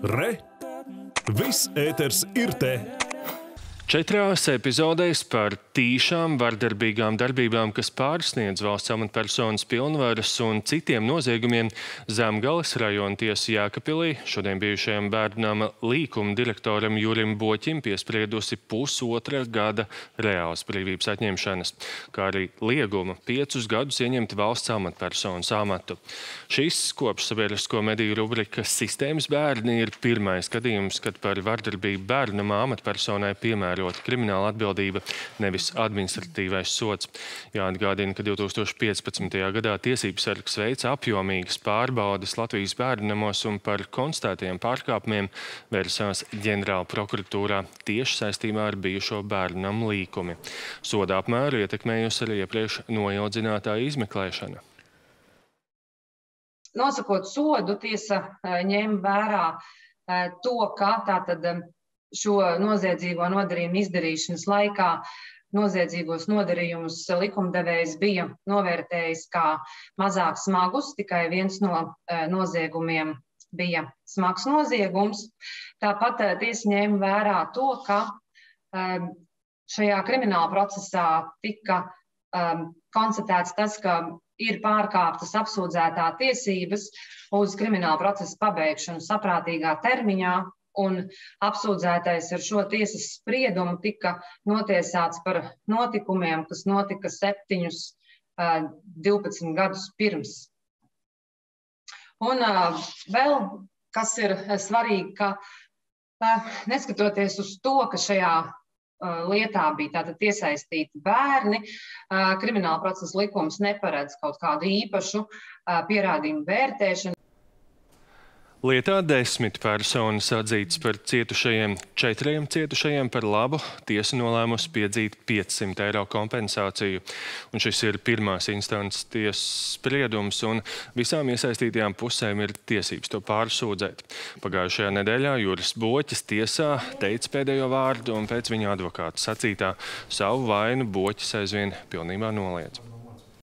Re! Viss ēters ir te! 4 epizodēs par tīšām, vardarbīgām darbībām, kas pārsniedz valsts amatpersonas pilnvaras un citiem noziegumiem Zemgales rajona tiesa Jēkabpilī šodien bijušajam Bērnama līkuma direktoram Jurim Boķim piespriedusi 1,5 gada reālas brīvības atņemšanas, kā arī liegumu 5 gadus ieņemt valsts amatpersonas amatu. Šis kopš sabiedrisko mediju rubrika Sistēmas bērni ir pirmais gadījums, kad par vardarbību Bērnama amatpersonai piemērota krimināla atbildība, nevis administratīvais sods. Jāatgādina, ka 2015. gadā tiesības sargs veica apjomīgas pārbaudes Latvijas bērnamos un par konstatētiem pārkāpumiem vērsās ģenerāla prokuratūrā tieši saistībā ar bijušo Bērnama līkumi. Soda apmēru ietekmējusi arī iepriekš noildzinātā izmeklēšana. Nosakot sodu, tiesa ņem vērā to, ka tātad šo noziedzīgo nodarījumu izdarīšanas laikā noziedzīgos nodarījumus likumdevējs bija novērtējis kā mazāk smagus, tikai viens no noziegumiem bija smags noziegums. Tāpat tiesa ņēma vērā to, ka šajā krimināla procesā tika konstatēts tas, ka ir pārkāptas apsūdzētā tiesības uz krimināla procesa pabeigšanu saprātīgā termiņā, un apsūdzētais ar šo tiesas spriedumu tika notiesāts par notikumiem, kas notika 12 gadus pirms. Un vēl, kas ir svarīgi, ka neskatoties uz to, ka šajā lietā bija tātad iesaistīti bērni, krimināla procesa likums neparedz kaut kādu īpašu pierādījumu vērtēšanu. Lietā 10 personas atzītas par cietušajiem, 4 cietušajiem par labu, tiesa nolēmusi piedzīt 500 eiro kompensāciju. Un šis ir pirmās instances tiesas spriedums, un visām iesaistītajām pusēm ir tiesības to pārsūdzēt. Pagājušajā nedēļā Juris Boķis tiesā teica pēdējo vārdu, un pēc viņa advokāta sacītā savu vainu Boķis aizvien pilnībā noliedz.